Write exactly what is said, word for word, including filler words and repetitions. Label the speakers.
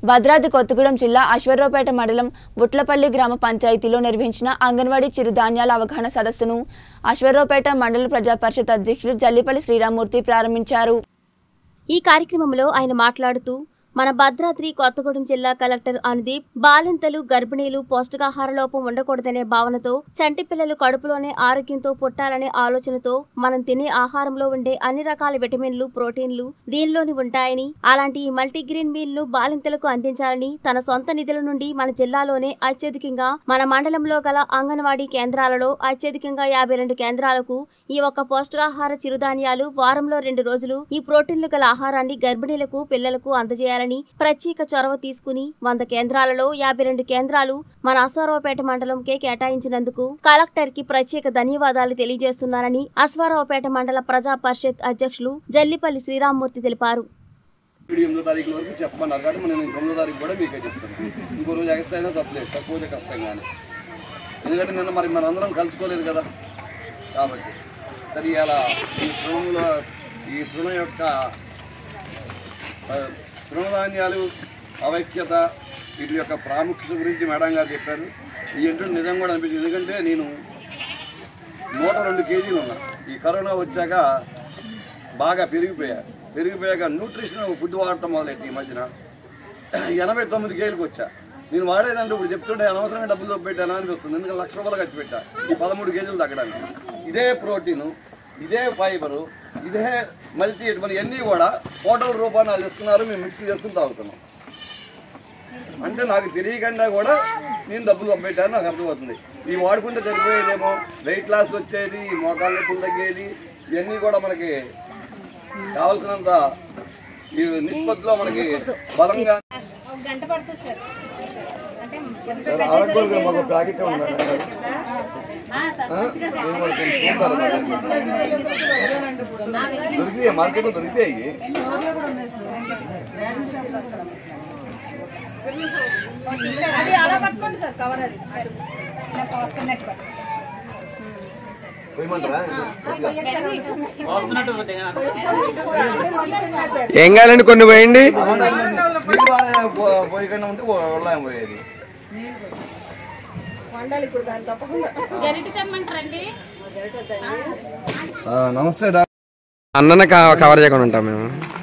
Speaker 1: భద్రాద్రి కొత్తగూడెం జిల్లా అశ్వారావుపేట మండలం బుట్లపల్లి గ్రామ పంచాయతీలో నిర్వహించిన అంగన్వాడీ చిరుధాన్యాల అవగాహన సదస్సును అశ్వారావుపేట మండల ప్రజా పరిషత్ అధ్యక్షులు జల్లిపల్లి శ్రీరామ్మూర్తి ప్రారంభించారు।
Speaker 2: ఈ కార్యక్రమంలో ఆయన మాట్లాడుతూ మన భద్రాద్రి కొత్తగూడెం జిల్లా కలెక్టర్ అనుదీప్ బాలింతలు గర్భిణీలు పౌష్టికాహార లోపం ఉండకూడదనే భావనతో చంటి పిల్లలు కడుపులోనే ఆరోగ్యంతో పుట్టాలనే ఆలోచనతో మనం తినే ఆహారంలో ఉండే అన్ని రకాల విటమిన్లు ప్రోటీన్లు దీనిలోని ఉంటాయని అలాంటి ఈ మల్టీగ్రీన్ మీల్ ను బాలింతలకు అందించాలని తన సొంత నిధుల నుండి మన జిల్లాలోనే అత్యధికంగా మన మండలంలో గల అంగన్వాడీ కేంద్రాలలో అత్యధికంగా యాభై రెండు కేంద్రాలకు ఈ ఒక్క పౌష్టికాహార చిరుధాన్యాలు వారంలో రెండు రోజులు ఈ ప్రోటీన్లు గల ఆహారాన్ని గర్భిణీలకు పిల్లలకు అందజేయాలని ప్రత్యేక చొరవ తీసుకుని వంద కేంద్రాలలో యాభై రెండు కేంద్రాలు మన అశ్వారావుపేట మండలంకే కేటాయించినందుకు కలెక్టర్ కి ప్రత్యేక ధన్యవాదాలు తెలియజేస్తున్నారని అశ్వారావుపేట మండల ప్రజా పరిషత్ అధ్యక్షులు జల్లిపల్లి శ్రీరామ్మూర్తి తెలిపారు।
Speaker 3: తృణధాన్యాలు అవైక్యత వీటి యొక్క ప్రాముఖ్యత గురించి మేడం గారు చెప్పారు। ఈ ఇంట్లో నిజం కూడా అనిపించింది, ఎందుకంటే నేను నూట రెండు కేజీలు ఉన్నా ఈ కరోనా వచ్చాక బాగా పెరిగిపోయా పెరిగిపోయాక న్యూట్రిషన్ ఫుడ్ వాడటం మొదలెట్టి ఈ మధ్యన ఎనభై తొమ్మిది కేజీలకు వచ్చా। నేను వాడేదంటే ఇప్పుడు చెప్తుంటే అనవసరమైన డబ్బులు పెట్టాను అనిపిస్తుంది, ఎందుకంటే లక్ష రూపాయలు ఖర్చు పెట్టా ఈ పదమూడు కేజీలు తగ్గడానికి। ఇదే ప్రోటీను, ఇదే ఫైబరు, ఇదే మల్టీ మరి అన్నీ కూడా హోటల్ రూపాయలు ఇస్తున్నారు, మేము మిక్స్ చేసుకుని తాగుతున్నాం। అంటే నాకు తెలియకుండా కూడా నేను డబ్బులు పెట్టాను, నాకు అర్థమవుతుంది। ఈ వాడుకుంటే సరిపోయేదేమో, వెయిట్ లాస్ వచ్చేది, మోకాళ్ళ నొప్పులు తగ్గేది, ఇవన్నీ కూడా మనకి కావాల్సినంత ఈ నిష్పత్తిలో మనకి బలంగా మాకు ప్యాకెట్ దొరికితే మార్కెట్లో దొరికితాయి।
Speaker 4: ఏం కావాలండి కొన్ని పోయండి
Speaker 3: పోయకుండా ఉంటే వెళ్ళాం పోయేది।
Speaker 4: నమస్తే అన్న కవర్ చేయకుండా ఉంటాం మేము।